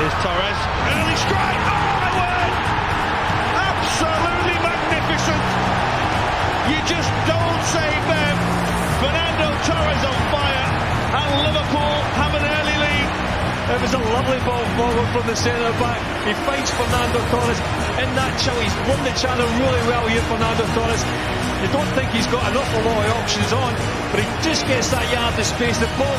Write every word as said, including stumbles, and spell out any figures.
Here's Torres. Early strike. Oh my word! Absolutely magnificent. You just don't say Ben. Fernando Torres on fire, and Liverpool have an early lead. It was a lovely ball forward from the centre back. He finds Fernando Torres in that chill. He's won the channel really well here, Fernando Torres. You don't think he's got an awful lot of options on, but he just gets that yard of space. The ball